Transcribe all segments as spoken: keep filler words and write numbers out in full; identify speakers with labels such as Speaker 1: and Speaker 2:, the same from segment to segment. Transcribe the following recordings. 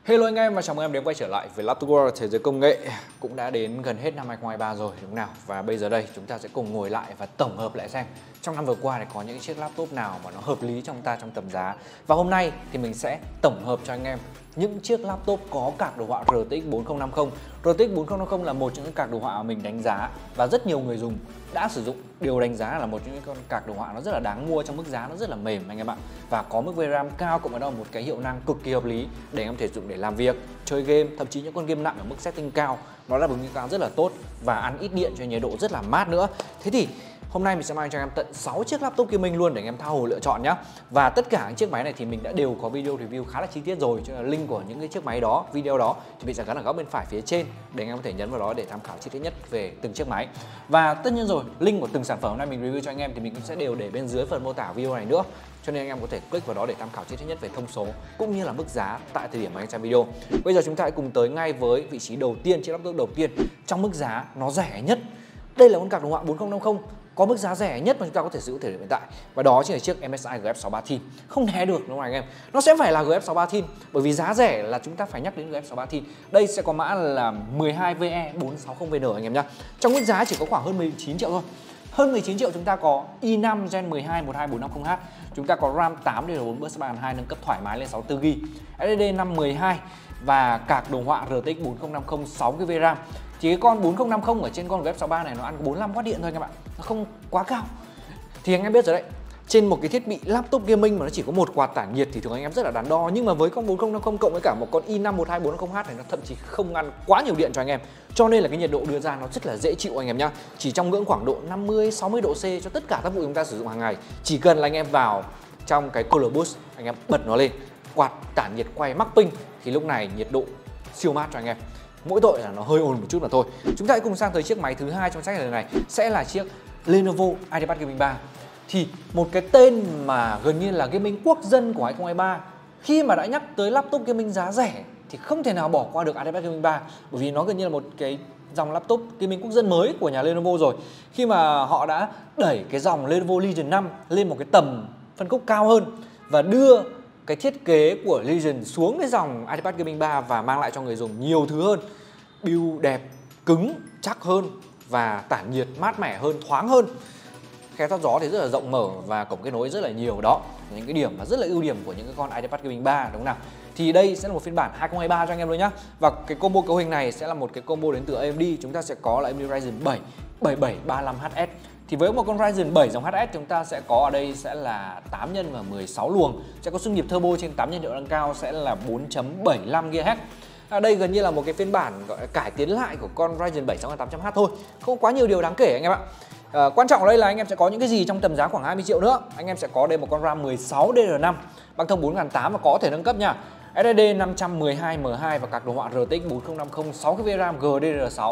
Speaker 1: Hello anh em và chào mừng em đến quay trở lại với Laptop World. Thế giới công nghệ cũng đã đến gần hết năm hai không hai ba rồi đúng không nào? Và bây giờ đây chúng ta sẽ cùng ngồi lại và tổng hợp lại xem trong năm vừa qua thì có những chiếc laptop nào mà nó hợp lý trong ta trong tầm giá. Và hôm nay thì mình sẽ tổng hợp cho anh em những chiếc laptop có card đồ họa R T X bốn không năm không. R T X bốn không năm không là một trong những card đồ họa mà mình đánh giá và rất nhiều người dùng đã sử dụng đều đánh giá là một trong những con card đồ họa nó rất là đáng mua trong mức giá nó rất là mềm anh em ạ, và có mức vê ram cao cộng với đó một cái hiệu năng cực kỳ hợp lý để anh em thể dụng để làm việc, chơi game, thậm chí những con game nặng ở mức setting cao nó đáp ứng những cao rất là tốt và ăn ít điện cho nhiệt độ rất là mát nữa. Thế thì hôm nay mình sẽ mang cho anh em tận sáu chiếc laptop gaming luôn để anh em tha hồ lựa chọn nhé. Và tất cả những chiếc máy này thì mình đã đều có video review khá là chi tiết rồi, cho nên là link của những cái chiếc máy đó, video đó thì mình sẽ gắn ở góc bên phải phía trên để anh em có thể nhấn vào đó để tham khảo chi tiết nhất về từng chiếc máy. Và tất nhiên rồi, link của từng sản phẩm hôm nay mình review cho anh em thì mình cũng sẽ đều để bên dưới phần mô tả video này nữa. Cho nên anh em có thể click vào đó để tham khảo chi tiết nhất về thông số cũng như là mức giá tại thời điểm mà anh xem video. Bây giờ chúng ta hãy cùng tới ngay với vị trí đầu tiên, chiếc laptop đầu tiên trong mức giá nó rẻ nhất. Đây là con card đồ họa bốn không năm không có mức giá rẻ nhất mà chúng ta có thể sử dụng thời điểm hiện tại, và đó chính là chiếc em ét i G F sáu ba Thin. Không né được đúng không anh em? Nó sẽ phải là G F sáu ba Thin bởi vì giá rẻ là chúng ta phải nhắc đến G F sáu ba Thin. Đây sẽ có mã là mười hai V E bốn sáu không V N anh em nhá. Trong mức giá chỉ có khoảng hơn mười chín triệu thôi. Hơn mười chín triệu chúng ta có i năm Gen mười hai một hai bốn năm không H. Chúng ta có RAM tám D D R bốn bus ba hai nâng cấp thoải mái lên sáu mươi tư gi ga bai, S S D năm mười hai và card đồ họa R T X bốn không năm không sáu gi ga bai RAM. Chỉ cái con bốn không năm không ở trên con G F sáu ba này nó ăn bốn mươi lăm oát điện thôi các bạn, nó không quá cao. Thì anh em biết rồi đấy, trên một cái thiết bị laptop gaming mà nó chỉ có một quạt tản nhiệt thì thường anh em rất là đắn đo, nhưng mà với con bốn không năm không cộng với cả một con i năm một hai bốn năm không H này nó thậm chí không ăn quá nhiều điện cho anh em. Cho nên là cái nhiệt độ đưa ra nó rất là dễ chịu anh em nhá. Chỉ trong ngưỡng khoảng độ năm mươi sáu mươi độ C cho tất cả các vụ chúng ta sử dụng hàng ngày. Chỉ cần là anh em vào trong cái Color Boost, anh em bật nó lên, quạt tản nhiệt quay mắc ping thì lúc này nhiệt độ siêu mát cho anh em. Mỗi tội là nó hơi ồn một chút mà thôi. Chúng ta hãy cùng sang tới chiếc máy thứ hai trong sách lần này sẽ là chiếc Lenovo IdeaPad Gaming ba. Thì một cái tên mà gần như là gaming quốc dân của hai không hai ba, khi mà đã nhắc tới laptop gaming giá rẻ thì không thể nào bỏ qua được IdeaPad Gaming ba, bởi vì nó gần như là một cái dòng laptop gaming quốc dân mới của nhà Lenovo rồi. Khi mà họ đã đẩy cái dòng Lenovo Legion năm lên một cái tầm phân khúc cao hơn và đưa cái thiết kế của Legion xuống cái dòng IdeaPad Gaming ba và mang lại cho người dùng nhiều thứ hơn, build đẹp, cứng, chắc hơn và tản nhiệt mát mẻ hơn, thoáng hơn. Khe thoát gió thì rất là rộng mở và cổng kết nối rất là nhiều, đó những cái điểm mà rất là ưu điểm của những cái con IdeaPad Gaming ba đúng không nào? Thì đây sẽ là một phiên bản hai không hai ba cho anh em luôn nhá. Và cái combo cấu hình này sẽ là một cái combo đến từ A M D. Chúng ta sẽ có là A M D Ryzen bảy bảy bảy ba lăm H S. Thì với một con Ryzen bảy dòng H S chúng ta sẽ có ở đây sẽ là tám nhân và mười sáu luồng, sẽ có xung nhịp turbo trên tám nhân hiệu năng cao sẽ là bốn chấm bảy lăm gigahertz. À, đây gần như là một cái phiên bản gọi là cải tiến lại của con Ryzen bảy sáu tám trăm H thôi, không quá nhiều điều đáng kể anh em ạ. À, quan trọng ở đây là anh em sẽ có những cái gì trong tầm giá khoảng hai mươi triệu nữa. Anh em sẽ có đây một con RAM mười sáu D D R năm băng thông bốn nghìn tám trăm và có thể nâng cấp nha, S S D năm trăm mười hai M hai và card đồ họa R T X bốn không năm không sáu gi ga bai RAM G D D R sáu.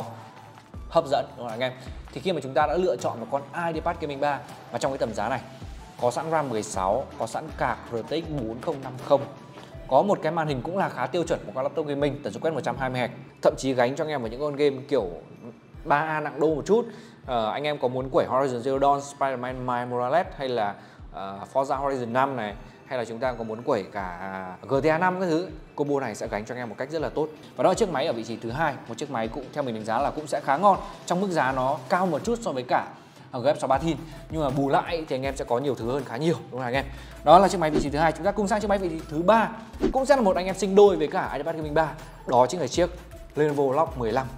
Speaker 1: Hấp dẫn đúng không anh em? Thì khi mà chúng ta đã lựa chọn một con IdeaPad Gaming ba và trong cái tầm giá này có sẵn RAM mười sáu, có sẵn card R T X bốn không năm không, có một cái màn hình cũng là khá tiêu chuẩn của con laptop gaming, tần số quét một trăm hai mươi héc, thậm chí gánh cho anh em vào những con game kiểu ba A nặng đô một chút. Uh, anh em có muốn quẩy Horizon Zero Dawn, Spider-Man Miles Morales hay là uh, Forza Horizon năm này, hay là chúng ta có muốn quẩy cả G T A năm cái thứ, combo này sẽ gánh cho anh em một cách rất là tốt. Và đó là chiếc máy ở vị trí thứ hai, một chiếc máy cũng theo mình đánh giá là cũng sẽ khá ngon. Trong mức giá nó cao một chút so với cả G F sáu ba Thin, nhưng mà bù lại thì anh em sẽ có nhiều thứ hơn khá nhiều đúng không anh em? Đó là chiếc máy vị trí thứ hai. Chúng ta cùng sang chiếc máy vị trí thứ ba, cũng sẽ là một anh em sinh đôi với cả IdeaPad Gaming ba, đó chính là chiếc Lenovo Legion mười lăm.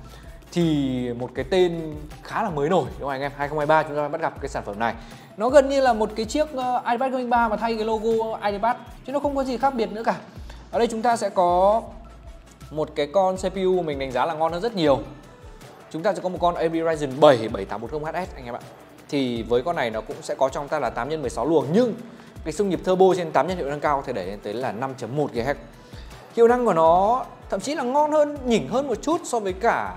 Speaker 1: Thì một cái tên khá là mới nổi đúng không anh em? hai không hai ba chúng ta bắt gặp cái sản phẩm này. Nó gần như là một cái chiếc uh, IdeaPad Gaming ba mà thay cái logo IdeaPad, chứ nó không có gì khác biệt nữa cả. Ở đây chúng ta sẽ có một cái con xê pê u mình đánh giá là ngon hơn rất nhiều. Chúng ta sẽ có một con A M D Ryzen bảy bảy tám bốn không H S anh em ạ. Thì với con này nó cũng sẽ có trong ta là tám nhân mười sáu luồng, nhưng cái xung nhịp turbo trên tám nhân hiệu năng cao có thể đẩy lên tới là năm chấm một gigahertz. Hiệu năng của nó thậm chí là ngon hơn, nhỉnh hơn một chút so với cả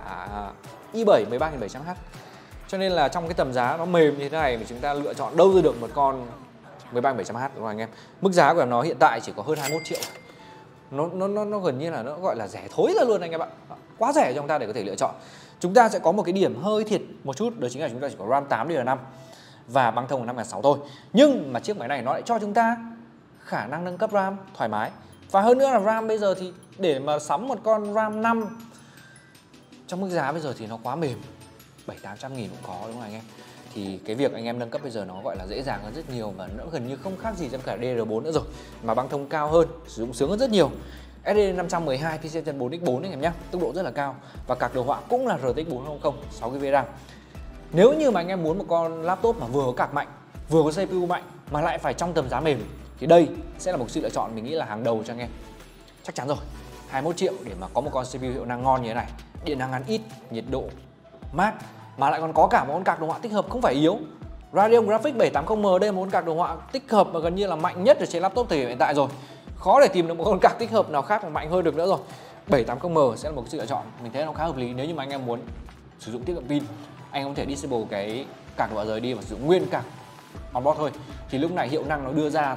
Speaker 1: i bảy mười ba nghìn bảy trăm H. Cho nên là trong cái tầm giá nó mềm như thế này mà chúng ta lựa chọn đâu ra được một con mười ba nghìn bảy trăm H đúng không anh em? Mức giá của nó hiện tại chỉ có hơn hai mươi mốt triệu. Nó nó nó nó gần như là nó gọi là rẻ thối ra luôn anh em ạ. Quá rẻ cho chúng ta để có thể lựa chọn. Chúng ta sẽ có một cái điểm hơi thiệt một chút, đó chính là chúng ta chỉ có RAM tám D D R năm và băng thông năm nghìn sáu trăm thôi. Nhưng mà chiếc máy này nó lại cho chúng ta khả năng nâng cấp RAM thoải mái Và hơn nữa là RAM bây giờ thì để mà sắm một con RAM năm trong mức giá bây giờ thì nó quá mềm, bảy tám trăm nghìn cũng có đúng không anh em? Thì cái việc anh em nâng cấp bây giờ nó gọi là dễ dàng hơn rất nhiều, và nó gần như không khác gì trong cả D R bốn nữa rồi, mà băng thông cao hơn, sử dụng sướng hơn rất nhiều. S S D năm trăm mười hai PCIe Gen bốn x bốn anh em nhé, tốc độ rất là cao, và card đồ họa cũng là R T X bốn trăm, sáu gi bi RAM. Nếu như mà anh em muốn một con laptop mà vừa có card mạnh, vừa có C P U mạnh mà lại phải trong tầm giá mềm thì đây sẽ là một sự lựa chọn mình nghĩ là hàng đầu cho anh em. Chắc chắn rồi, hai mươi mốt triệu để mà có một con C P U hiệu năng ngon như thế này, điện năng ăn ít, nhiệt độ mát, mà lại còn có cả một con card đồ họa tích hợp không phải yếu. Radeon Graphics bảy tám không M đây là một con card đồ họa tích hợp mà gần như là mạnh nhất ở trên laptop thời điểm hiện tại rồi. Khó để tìm được một con card tích hợp nào khác mà mạnh hơn được nữa rồi. bảy tám không M sẽ là một sự lựa chọn mình thấy nó khá hợp lý nếu như mà anh em muốn sử dụng tiết kiệm pin. Anh không thể disable cái card đồ họa rời đi và sử dụng nguyên card onboard thôi. Thì lúc này hiệu năng nó đưa ra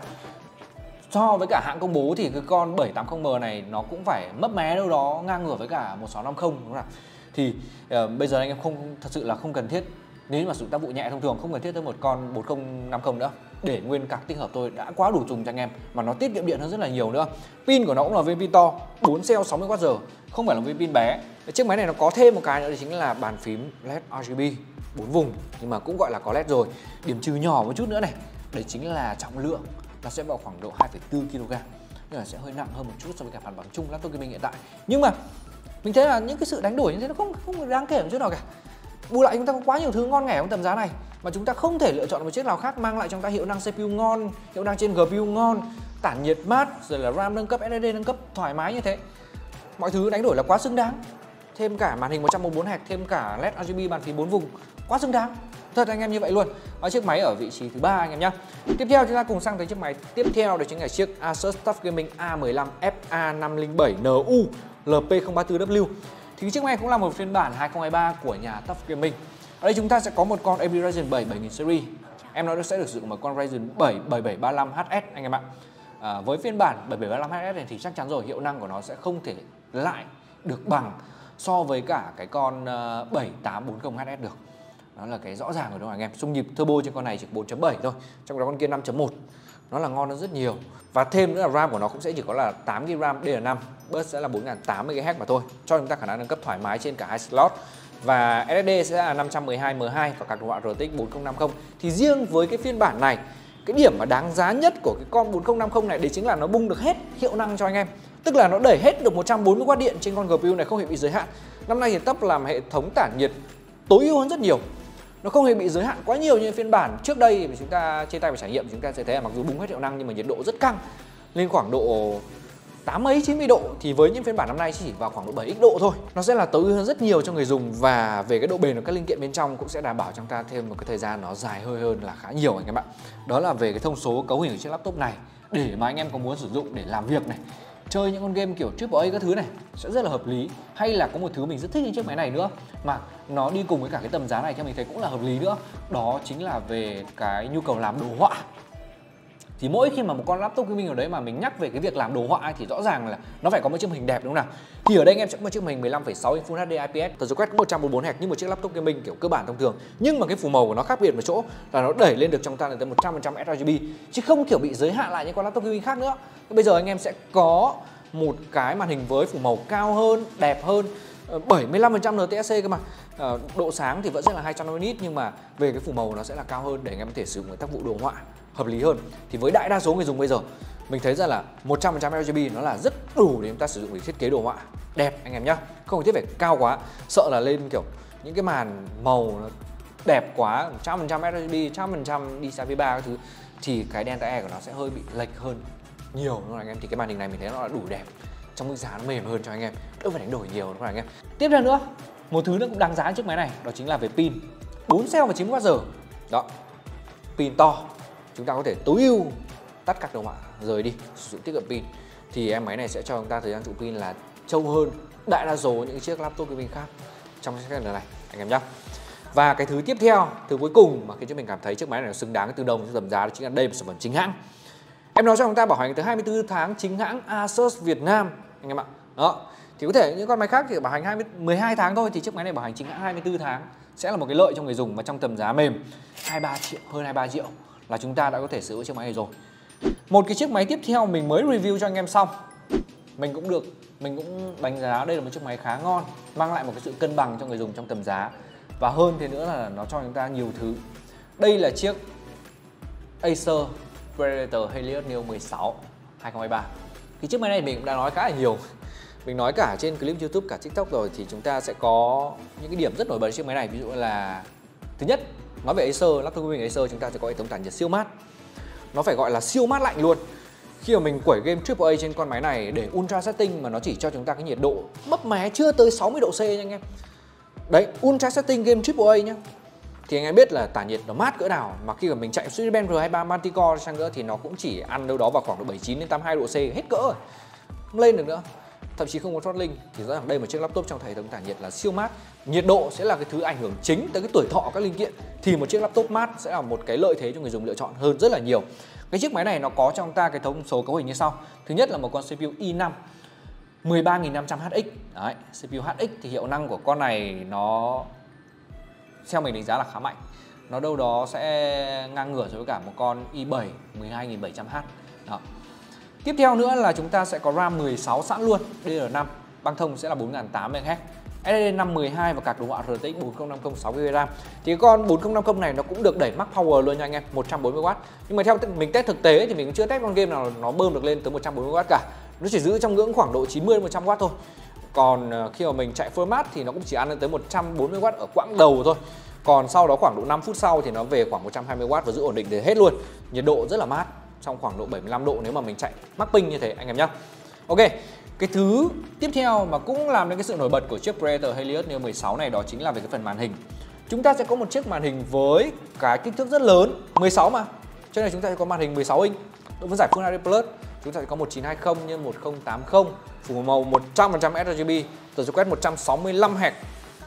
Speaker 1: so với cả hãng công bố thì cái con bảy tám không M này nó cũng phải mấp mé đâu đó ngang ngửa với cả một sáu năm không đúng không nào? Thì uh, bây giờ anh em không thật sự là không cần thiết, nếu mà sử dụng tác vụ nhẹ thông thường không cần thiết tới một con bốn không năm không nữa, để nguyên card tích hợp tôi đã quá đủ dùng cho anh em, mà nó tiết kiệm điện hơn rất là nhiều nữa. Pin của nó cũng là viên pin to, bốn cell sáu mươi oát giờ, không phải là viên pin bé. Chiếc máy này nó có thêm một cái nữa, đó chính là bàn phím led R G B bốn vùng, nhưng mà cũng gọi là có led rồi. Điểm trừ nhỏ một chút nữa này, đấy chính là trọng lượng, nó sẽ vào khoảng độ hai phẩy bốn ki lô gam, nên là sẽ hơi nặng hơn một chút so với cả mặt bằng chung laptop gaming hiện tại. Nhưng mà mình thấy là những cái sự đánh đổi như thế nó không không đáng kể một chút nào cả. Bù lại chúng ta có quá nhiều thứ ngon nghẻ trong tầm giá này mà chúng ta không thể lựa chọn một chiếc nào khác mang lại cho chúng ta hiệu năng C P U ngon, hiệu năng trên G P U ngon, tản nhiệt mát, rồi là RAM nâng cấp, S S D nâng cấp thoải mái như thế. Mọi thứ đánh đổi là quá xứng đáng. Thêm cả màn hình một trăm bốn mươi bốn Hz, thêm cả led R G B bàn phím bốn vùng, quá xứng đáng. Thật anh em như vậy luôn. Ở chiếc máy ở vị trí thứ ba anh em nhé. Tiếp theo chúng ta cùng sang tới chiếc máy tiếp theo, đó chính là chiếc Asus TUF Gaming A mười lăm F A năm không bảy N U L P không ba tư W. Thì chiếc máy cũng là một phiên bản hai không hai ba của nhà TUF Gaming. Ở đây chúng ta sẽ có một con A M D Ryzen bảy bảy nghìn series. Em nói sẽ được sử dụng một con Ryzen bảy bảy bảy ba lăm H S anh em ạ. À, với phiên bản bảy bảy ba lăm H S này thì chắc chắn rồi, hiệu năng của nó sẽ không thể lại được bằng so với cả cái con bảy tám bốn không H S được. Đó là cái rõ ràng rồi đúng không anh em. Xung nhịp turbo trên con này chỉ bốn chấm bảy thôi, trong đó con kia năm chấm một. Nó là ngon hơn rất nhiều. Và thêm nữa là RAM của nó cũng sẽ chỉ có là tám gi bi RAM D D R năm, bus sẽ là bốn nghìn tám trăm mê ga héc mà thôi, cho chúng ta khả năng nâng cấp thoải mái trên cả hai slot. Và S S D sẽ là năm trăm mười hai M hai và card đồ họa R T X bốn không năm không. Thì riêng với cái phiên bản này, cái điểm mà đáng giá nhất của cái con bốn không năm không này đấy chính là nó bung được hết hiệu năng cho anh em. Tức là nó đẩy hết được một trăm bốn mươi oát điện trên con G P U này, không hề bị giới hạn. Năm nay thì TUF làm hệ thống tản nhiệt tối ưu hơn rất nhiều. Nó không hề bị giới hạn quá nhiều như phiên bản trước đây mà chúng ta trên tay và trải nghiệm, chúng ta sẽ thấy là mặc dù bung hết hiệu năng nhưng mà nhiệt độ rất căng, lên khoảng độ tám mấy chín mươi độ, thì với những phiên bản năm nay chỉ vào khoảng độ bảy x độ thôi. Nó sẽ là tối ưu hơn rất nhiều cho người dùng, và về cái độ bền của các linh kiện bên trong cũng sẽ đảm bảo cho chúng ta thêm một cái thời gian nó dài hơi hơn là khá nhiều anh em ạ. Đó là về cái thông số cấu hình của chiếc laptop này, để mà anh em có muốn sử dụng để làm việc này, chơi những con game kiểu triple A các thứ này sẽ rất là hợp lý. Hay là có một thứ mình rất thích trên chiếc máy này nữa mà nó đi cùng với cả cái tầm giá này, theo mình thấy cũng là hợp lý nữa, đó chính là về cái nhu cầu làm đồ họa. Thì mỗi khi mà một con laptop gaming ở đấy mà mình nhắc về cái việc làm đồ họa ấy, thì rõ ràng là nó phải có một chiếc màn hình đẹp đúng không nào? Thì ở đây anh em sẽ có một chiếc màn hình mười lăm phẩy sáu inch Full hát đê I P S, tần số quét một trăm bốn mươi bốn Hz như một chiếc laptop gaming kiểu cơ bản thông thường. Nhưng mà cái phủ màu của nó khác biệt một chỗ là nó đẩy lên được trong ta là tới một trăm phần trăm s R G B, chứ không kiểu bị giới hạn lại những con laptop gaming khác nữa. Bây giờ anh em sẽ có một cái màn hình với phủ màu cao hơn, đẹp hơn, bảy mươi lăm phần trăm N T S C cơ mà. À, độ sáng thì vẫn sẽ là hai trăm năm mươi nit, nhưng mà về cái phủ màu nó sẽ là cao hơn để anh em có thể sử dụng tác vụ đồ họa hợp lý hơn. Thì với đại đa số người dùng bây giờ mình thấy ra là một trăm phần trăm R G B nó là rất đủ để chúng ta sử dụng để thiết kế đồ họa đẹp anh em nhá. Không cần thiết phải cao quá, sợ là lên kiểu những cái màn màu nó đẹp quá, một trăm phần trăm R G B, một trăm phần trăm đi xa với ba các thứ, thì cái Delta E của nó sẽ hơi bị lệch hơn nhiều đúng không anh em. Thì cái màn hình này mình thấy nó là đủ đẹp, trong mức giá nó mềm hơn cho anh em, đỡ phải đánh đổi nhiều đúng không anh em. Tiếp theo nữa, một thứ nữa cũng đáng giá chiếc máy này, đó chính là về pin. bốn cell và chín mươi oát giờ. Đó, pin to, chúng ta có thể tối ưu tắt các đồ họa rời đi, sử dụng tiết kiệm pin. Thì em máy này sẽ cho chúng ta thời gian trụ pin là trâu hơn đại đa số những chiếc laptop gaming khác trong chiếc này anh em nhé. Và cái thứ tiếp theo, thứ cuối cùng mà khiến cho mình cảm thấy chiếc máy này nó xứng đáng cái từ đồng cho tầm giá, đó chính là đây là sản phẩm chính hãng. Em nói cho chúng ta bảo hành tới hai mươi tư tháng chính hãng Asus Việt Nam anh em ạ. Đó, thì có thể những con máy khác thì bảo hành hai mươi, mười hai tháng thôi, thì chiếc máy này bảo hành chính hãng hai mươi tư tháng sẽ là một cái lợi cho người dùng, mà trong tầm giá mềm hai mươi ba triệu, hơn hai mươi ba triệu là chúng ta đã có thể sử dụng chiếc máy này rồi. Một cái chiếc máy tiếp theo mình mới review cho anh em xong, mình cũng được mình cũng đánh giá đây là một chiếc máy khá ngon, mang lại một cái sự cân bằng cho người dùng trong tầm giá. Và hơn thế nữa là nó cho chúng ta nhiều thứ. Đây là chiếc Acer Predator Helios Neo mười sáu hai không hai ba. Thì chiếc máy này mình cũng đã nói khá là nhiều. Mình nói cả trên clip YouTube, cả TikTok rồi, thì chúng ta sẽ có những cái điểm rất nổi bật chiếc máy này. Ví dụ là thứ nhất, nói về Acer, laptop gaming Acer chúng ta sẽ có hệ thống tản nhiệt siêu mát. Nó phải gọi là siêu mát lạnh luôn. Khi mà mình quẩy game triple A trên con máy này để ultra setting mà nó chỉ cho chúng ta cái nhiệt độ mấp mé chưa tới sáu mươi độ C nha anh em. Đấy, ultra setting game triple A nhá. Thì anh em biết là tản nhiệt nó mát cỡ nào, mà khi mà mình chạy Cinebench R hai mươi ba Multicore chăng nữa thì nó cũng chỉ ăn đâu đó vào khoảng độ bảy mươi chín đến tám mươi hai độ C hết cỡ rồi. Không lên được nữa. Thậm chí không có throttling. Thì rõ ràng đây một chiếc laptop trong hệ thống tản nhiệt là siêu mát. Nhiệt độ sẽ là cái thứ ảnh hưởng chính tới cái tuổi thọ các linh kiện, thì một chiếc laptop mát sẽ là một cái lợi thế cho người dùng lựa chọn hơn rất là nhiều. Cái chiếc máy này nó có trong ta cái thông số cấu hình như sau. Thứ nhất là một con xê pê u i năm mười ba nghìn năm trăm H X. Đấy, xê pê u H X thì hiệu năng của con này nó theo mình đánh giá là khá mạnh. Nó đâu đó sẽ ngang ngửa so với cả một con i bảy mười hai nghìn bảy trăm H. Đó. Tiếp theo nữa là chúng ta sẽ có RAM mười sáu sẵn luôn, D D R năm, băng thông sẽ là bốn nghìn tám trăm MHz, S S D năm mười hai và card đồ họa R T X bốn không năm không sáu gi bi RAM. Thì con bốn không năm không này nó cũng được đẩy max power luôn nha anh em, một trăm bốn mươi oát. Nhưng mà theo mình test thực tế thì mình cũng chưa test con game nào nó bơm được lên tới một trăm bốn mươi oát cả. Nó chỉ giữ trong ngưỡng khoảng độ chín mươi đến một trăm oát thôi. Còn khi mà mình chạy full max thì nó cũng chỉ ăn lên tới một trăm bốn mươi oát ở quãng đầu thôi. Còn sau đó khoảng độ năm phút sau thì nó về khoảng một trăm hai mươi oát và giữ ổn định để hết luôn. Nhiệt độ rất là mát, trong khoảng độ bảy mươi lăm độ nếu mà mình chạy max ping như thế anh em nhé. Ok, cái thứ tiếp theo mà cũng làm nên cái sự nổi bật của chiếc Predator Helios Neo mười sáu này đó chính là về cái phần màn hình. Chúng ta sẽ có một chiếc màn hình với cái kích thước rất lớn, mười sáu mà. Cho nên chúng ta sẽ có màn hình mười sáu inch, độ phân giải Full hát đê Plus. Chúng ta sẽ có một chín hai không nhân một không tám không, phủ màu một trăm phần trăm sRGB, tần số quét một trăm sáu mươi lăm héc.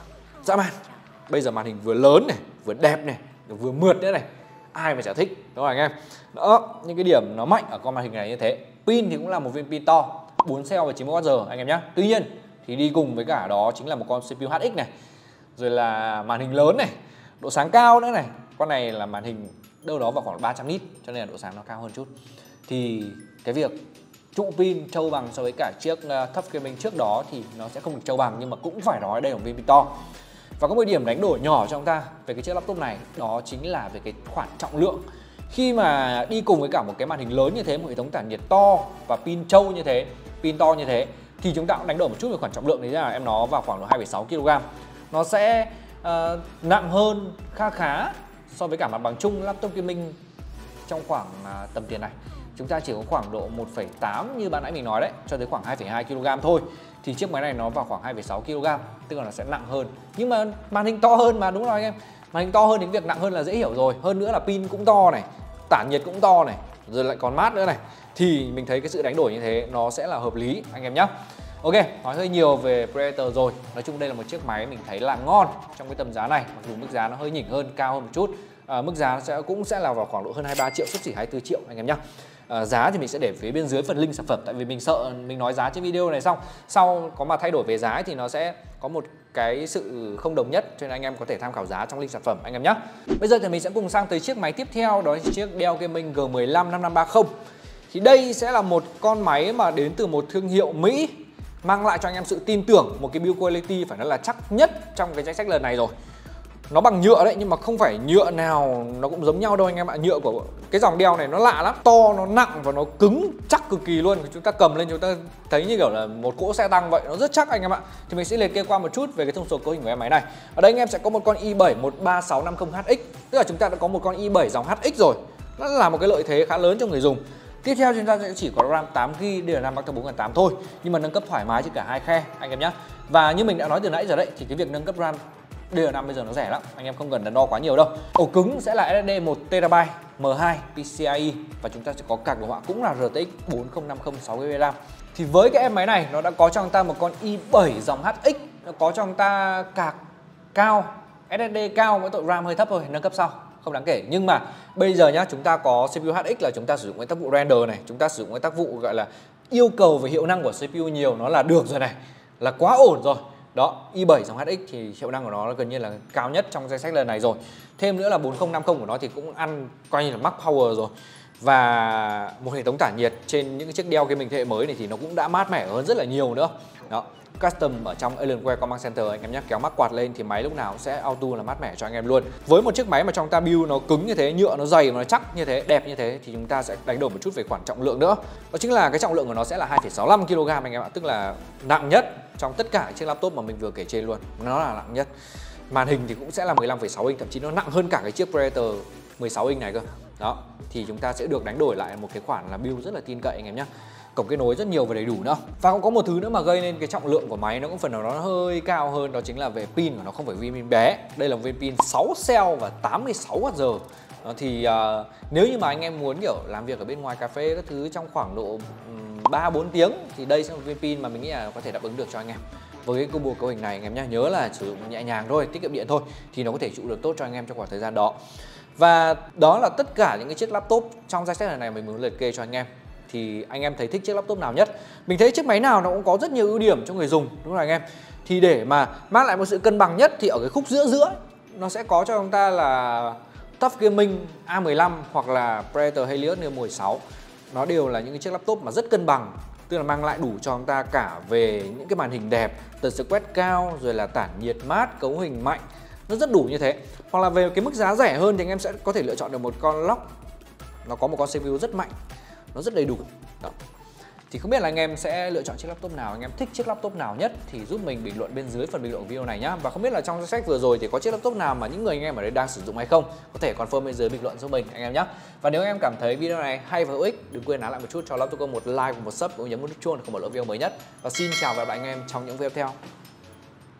Speaker 1: Dã man. Bây giờ màn hình vừa lớn này, vừa đẹp này, vừa mượt nữa này. Ai mà chả thích, đúng không anh em? Đó, những cái điểm nó mạnh ở con màn hình này như thế. Pin thì cũng là một viên pin to, bốn cell và chín mươi oát giờ anh em nhé. Tuy nhiên thì đi cùng với cả đó chính là một con xê pê u H X này, rồi là màn hình lớn này, độ sáng cao nữa này. Con này là màn hình đâu đó vào khoảng ba trăm nit, cho nên là độ sáng nó cao hơn chút. Thì cái việc trụ pin trâu bằng so với cả chiếc uh, Tough Gaming trước đó thì nó sẽ không được trâu bằng, nhưng mà cũng phải nói đây là một viên pin to. Và có một điểm đánh đổi nhỏ cho chúng ta về cái chiếc laptop này, đó chính là về cái khoản trọng lượng. Khi mà đi cùng với cả một cái màn hình lớn như thế, một hệ thống tản nhiệt to và pin trâu như thế, pin to như thế, thì chúng ta cũng đánh đổi một chút về khoản trọng lượng. Đấy là em nó vào khoảng độ hai phẩy sáu ki lô gam. Nó sẽ uh, nặng hơn kha khá so với cả mặt bằng chung laptop gaming trong khoảng uh, tầm tiền này. Chúng ta chỉ có khoảng độ một phẩy tám như bạn nãy mình nói đấy, cho tới khoảng hai phẩy hai ki lô gam thôi. Thì chiếc máy này nó vào khoảng hai phẩy sáu ki lô gam, tức là nó sẽ nặng hơn. Nhưng mà màn hình to hơn mà, đúng rồi anh em. Màn hình to hơn thì việc nặng hơn là dễ hiểu rồi. Hơn nữa là pin cũng to này, tản nhiệt cũng to này, rồi lại còn mát nữa này. Thì mình thấy cái sự đánh đổi như thế nó sẽ là hợp lý anh em nhé. Ok, nói hơi nhiều về Predator rồi. Nói chung đây là một chiếc máy mình thấy là ngon trong cái tầm giá này. Mặc dù mức giá nó hơi nhỉnh hơn, cao hơn một chút. à, Mức giá sẽ cũng sẽ là vào khoảng độ hơn hai mươi ba triệu, xấp xỉ hai mươi tư triệu anh em nhé. À, giá thì mình sẽ để phía bên dưới phần link sản phẩm, tại vì mình sợ mình nói giá trên video này xong sau có mà thay đổi về giá thì nó sẽ có một cái sự không đồng nhất, cho nên anh em có thể tham khảo giá trong link sản phẩm anh em nhé. Bây giờ thì mình sẽ cùng sang tới chiếc máy tiếp theo, đó là chiếc Dell Gaming G một năm năm năm ba không. Thì đây sẽ là một con máy mà đến từ một thương hiệu Mỹ, mang lại cho anh em sự tin tưởng, một cái build quality phải nói là chắc nhất trong cái danh sách lần này rồi. Nó bằng nhựa đấy, nhưng mà không phải nhựa nào nó cũng giống nhau đâu anh em ạ. Nhựa của cái dòng Dell này nó lạ lắm, to, nó nặng và nó cứng chắc cực kỳ luôn. Chúng ta cầm lên chúng ta thấy như kiểu là một cỗ xe tăng vậy, nó rất chắc anh em ạ. Thì mình sẽ liệt kê qua một chút về cái thông số cấu hình của em máy này. Ở đây anh em sẽ có một con i bảy một ba sáu năm không H X, tức là chúng ta đã có một con i bảy dòng H X rồi. Nó là một cái lợi thế khá lớn cho người dùng. Tiếp theo chúng ta sẽ chỉ có RAM tám gi ga bai, D D R năm Max bốn nghìn tám trăm thôi, nhưng mà nâng cấp thoải mái trên cả hai khe anh em nhé. Và như mình đã nói từ nãy giờ đấy, thì cái việc nâng cấp RAM D D R năm bây giờ nó rẻ lắm, anh em không cần đắn đo quá nhiều đâu. Ổ cứng sẽ là S S D một tê ra bai, M hai P C I E và chúng ta sẽ có card đồ họa cũng là R T X bốn không năm không sáu gi ga bai RAM. Thì với cái em máy này nó đã có cho chúng ta một con i bảy dòng H X, nó có cho chúng ta card cao, S S D cao với tội RAM hơi thấp thôi, nâng cấp sau không đáng kể. Nhưng mà bây giờ nhá, chúng ta có xê pê u H X là chúng ta sử dụng cái tác vụ render này, chúng ta sử dụng cái tác vụ gọi là yêu cầu về hiệu năng của xê pê u nhiều, nó là được rồi này, là quá ổn rồi. Đó, i bảy dòng H X thì hiệu năng của nó gần như là cao nhất trong danh sách lần này rồi. Thêm nữa là bốn không năm không của nó thì cũng ăn coi như là max power rồi. Và một hệ thống tản nhiệt trên những cái chiếc đeo cái mình thế hệ mới này thì nó cũng đã mát mẻ hơn rất là nhiều nữa. Đó, custom ở trong Alienware Command Center anh em nhé, kéo mắc quạt lên thì máy lúc nào cũng sẽ auto là mát mẻ cho anh em luôn. Với một chiếc máy mà trong ta build nó cứng như thế, nhựa nó dày mà nó chắc như thế, đẹp như thế thì chúng ta sẽ đánh đổi một chút về khoản trọng lượng nữa. Đó chính là cái trọng lượng của nó sẽ là hai phẩy sáu lăm ki lô gam anh em ạ, tức là nặng nhất trong tất cả chiếc laptop mà mình vừa kể trên luôn. Nó là nặng nhất. Màn hình thì cũng sẽ là mười lăm phẩy sáu inch, thậm chí nó nặng hơn cả cái chiếc Predator mười sáu inch này cơ. Đó, thì chúng ta sẽ được đánh đổi lại một cái khoản là build rất là tin cậy anh em nhé. Cổng kết nối rất nhiều và đầy đủ nữa. Và cũng có một thứ nữa mà gây nên cái trọng lượng của máy nó cũng phần nào nó hơi cao hơn, đó chính là về pin của nó, không phải viên pin bé. Đây là một viên pin sáu cell và tám mươi sáu oát giờ. Đó thì uh, nếu như mà anh em muốn kiểu làm việc ở bên ngoài cà phê các thứ trong khoảng độ ba bốn tiếng thì đây sẽ là một viên pin mà mình nghĩ là có thể đáp ứng được cho anh em. Với cái combo cấu hình này anh em nhé, nhớ là sử dụng nhẹ nhàng thôi, tiết kiệm điện thôi thì nó có thể trụ được tốt cho anh em trong khoảng thời gian đó. Và đó là tất cả những cái chiếc laptop trong danh sách này, này mình muốn liệt kê cho anh em. Thì anh em thấy thích chiếc laptop nào nhất? Mình thấy chiếc máy nào nó cũng có rất nhiều ưu điểm cho người dùng, đúng không anh em? Thì để mà mang lại một sự cân bằng nhất thì ở cái khúc giữa giữa nó sẽ có cho chúng ta là Tough Gaming A mười lăm hoặc là Predator Helios Neo mười sáu. Nó đều là những cái chiếc laptop mà rất cân bằng, tức là mang lại đủ cho chúng ta cả về những cái màn hình đẹp, tần số quét cao, rồi là tản nhiệt mát, cấu hình mạnh, nó rất đủ như thế. Hoặc là về cái mức giá rẻ hơn thì anh em sẽ có thể lựa chọn được một con Lock, nó có một con xê pê u rất mạnh, nó rất đầy đủ. Đó. Thì không biết là anh em sẽ lựa chọn chiếc laptop nào, anh em thích chiếc laptop nào nhất thì giúp mình bình luận bên dưới phần bình luận của video này nhá. Và không biết là trong danh sách vừa rồi thì có chiếc laptop nào mà những người anh em ở đây đang sử dụng hay không, có thể confirm bên dưới bình luận giúp mình anh em nhé. Và nếu anh em cảm thấy video này hay và hữu ích, đừng quên nán lại một chút cho Laptoco một like và một sub, cũng nhấn nút chuông để không bỏ lỡ video mới nhất. Và xin chào và hẹn gặp lại anh em trong những video tiếp theo.